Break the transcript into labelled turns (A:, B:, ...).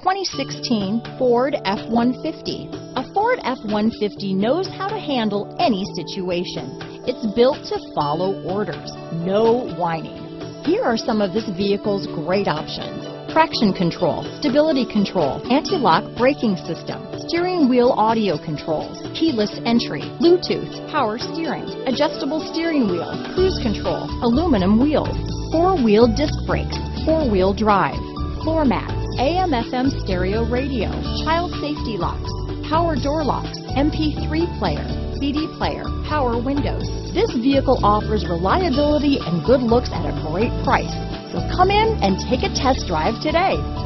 A: 2016 Ford F-150. A Ford F-150 knows how to handle any situation. It's built to follow orders, no whining. Here are some of this vehicle's great options: traction control, stability control, anti-lock braking system, steering wheel audio controls, keyless entry, Bluetooth, power steering, adjustable steering wheel, cruise control, aluminum wheels, four-wheel disc brakes, four-wheel drive, floor mats, AM/FM stereo radio, child safety locks, power door locks, MP3 player, CD player, power windows. This vehicle offers reliability and good looks at a great price. So come in and take a test drive today.